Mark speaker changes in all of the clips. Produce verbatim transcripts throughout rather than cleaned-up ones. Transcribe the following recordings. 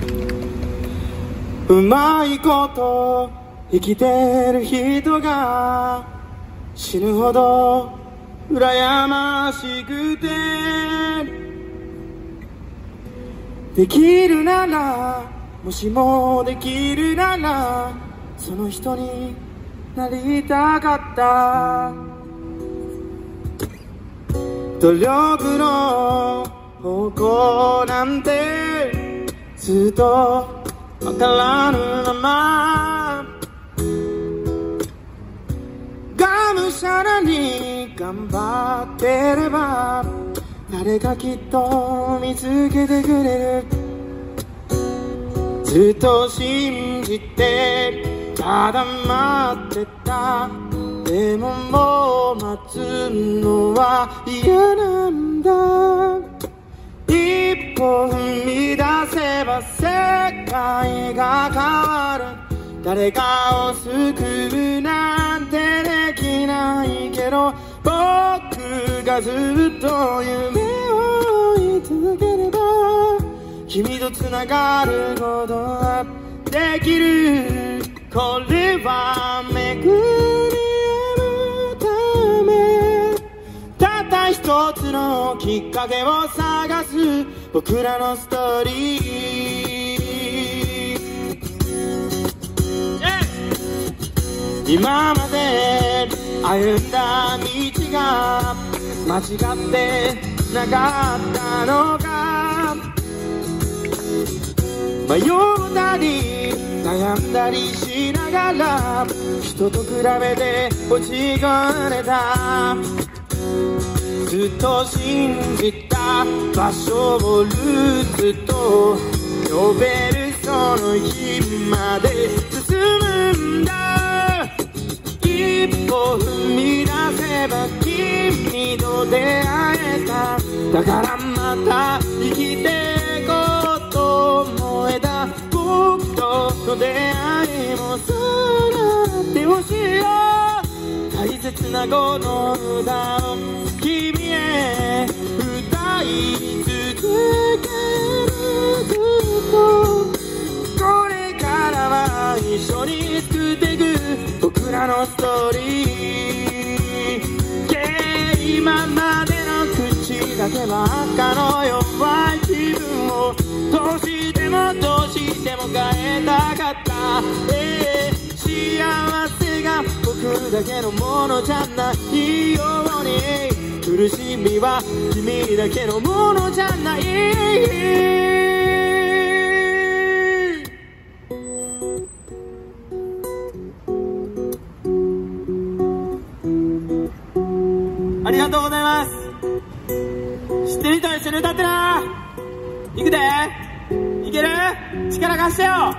Speaker 1: うまいこと生きてる人が死ぬほど羨ましくて、できるなら、もしもできるなら、その人になりたかった。努力の方向なんてずっとわからぬまま、がむしゃらに頑張ってれば誰かきっと見つけてくれる。ずっと信じてただ待ってた。でももう待つのは嫌なんだ。一歩踏み出せば世界が変わる。誰かを救うなんてできないけど、僕がずっと夢を追い続ければ君とつながることはできる。これは巡り合うため、たった一つのきっかけを探す僕らのストーリー、yeah! 今まで歩んだ道が間違ってなかったのか、迷ったり悩んだりしながら人と比べて落ち込んでた。ずっと信じた場所をルーツと呼べるその日まで進むんだ。一歩踏み出せば君と出会えた。だからまた生きていこうと思えた。僕との出会いもそうなってほしいよ。大切なこの歌を君へ歌い続ける。ずっとこれからは一緒に作っていく僕らのストーリー。今までの口だけは赤の弱い自分をどうしてもどうしても変えたかった、えー、幸せが僕だけのものじゃないように、苦しみは君だけのものじゃない。ありがとうございます。知ってる人は一緒に歌ってな。いくで、いける？力貸してよ。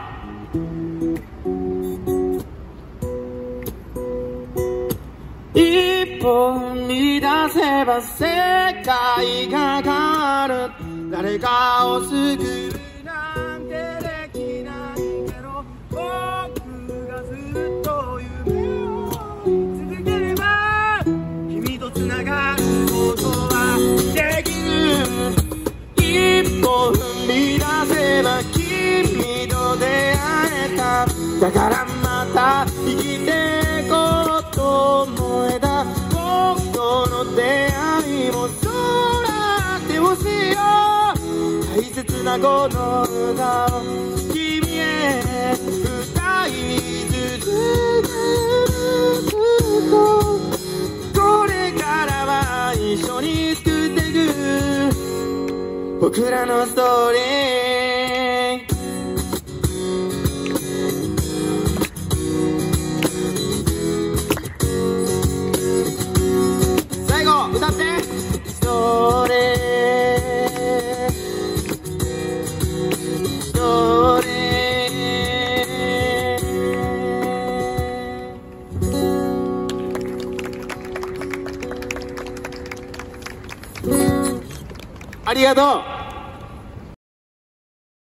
Speaker 1: 一歩踏み出せば世界が変わる。誰かを救うなんてできないけど、僕がずっと夢を追い続ければ君とつながることはできる。一歩踏み出せば君と出会えた。だからまた生きていこうと思えた。僕との出会いもそうなってほしいよ。大切なこの歌を君へ歌い続ける。ずっとこれからは一緒に作っていく僕らのストーリー。最後歌って。それそれありがとう。